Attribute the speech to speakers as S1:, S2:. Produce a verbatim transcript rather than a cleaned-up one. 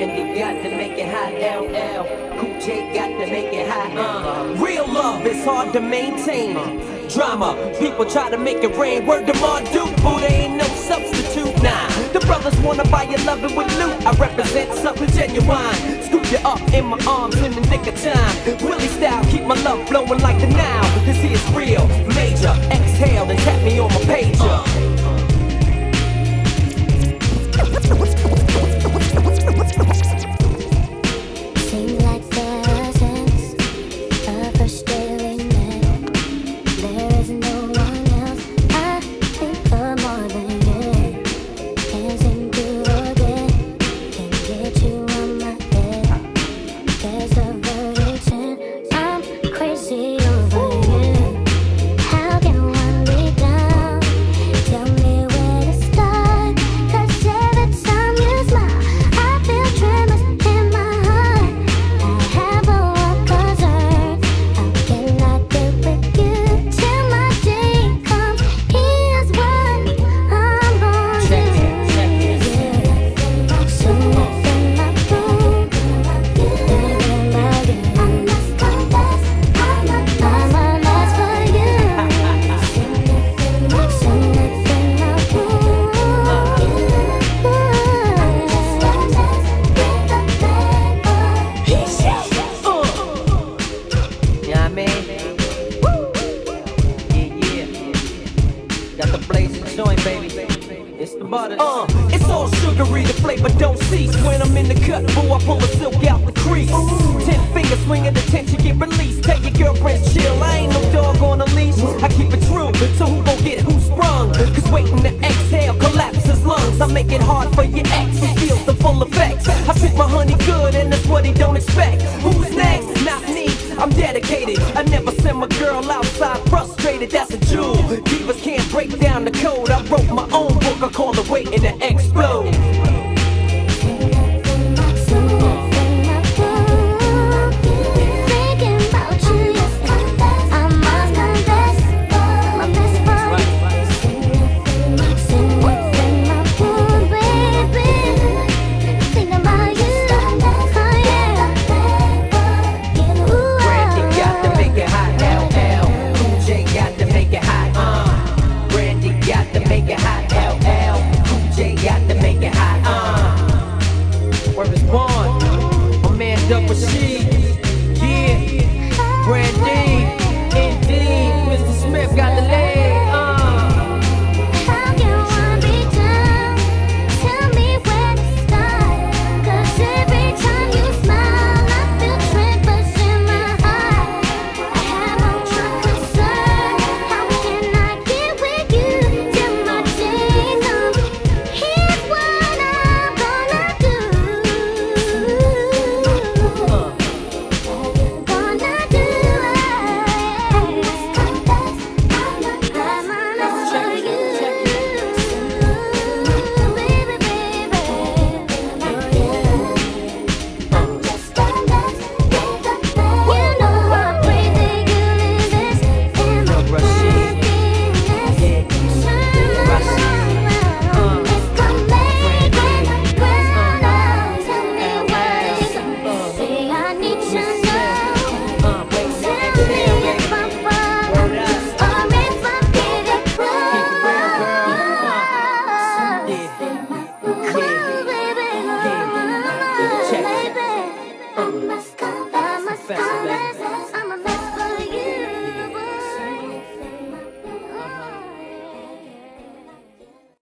S1: Brandy got to make it hot. L L Cool J got to make it hot. Uh, real love is hard to maintain. Drama, people try to make it rain. Word to Marduk, boo, there ain't no substitute. Nah, the brothers wanna buy your lovin' with loot. I represent something genuine. Scoop you up in my arms in the nick of time. Willie style, keep my love flowing like the Nile. This here's real, major. Exhale and tap me on my pager.
S2: Seems like there a sense of first day we met. There is no one else I think of more than you. Can't seem to forget, can't get you on my head. There's a verdict and I'm crazy over you. How can one be down? Tell me where to start, 'cause every time you smile I feel tremors in my heart. I have a walk concern. How can I get with you till my day comes? Here's what I'm gonna
S1: Check
S2: do.
S1: it, check it.
S2: Yeah. Soon as in my room, thinking about you. I must confess, I'm a I'm a mess for you. Soon as in my soon as in my room, I'm just a mess with a bad boy.
S1: Yeah, I mean, yeah, yeah. Got the blazing joint, baby. It's the butter. Uh, it's all sugary, the flavor don't cease. When I'm in the cut, boo, I pull the silk out the crease. Ten fingers swinging, the tension get released. Tell your girlfriends chill, I ain't no dog on a leash. I keep it true, so who gon' get who sprung? Cause waiting to exhale collapses lungs. I make it hard for your ex, he feels the full effects. I pick my honey good, and that's what he don't expect. Who's next? Not me, I'm dedicated. I never send my girl outside frustrated, that's a jewel.